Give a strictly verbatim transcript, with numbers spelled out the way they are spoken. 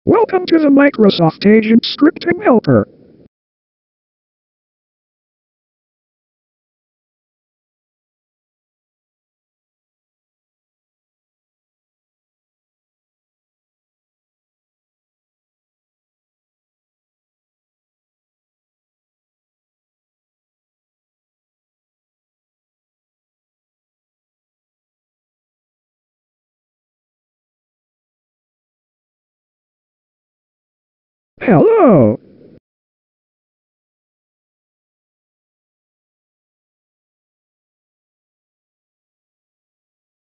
Welcome to the Microsoft Agent Scripting Helper. Hello.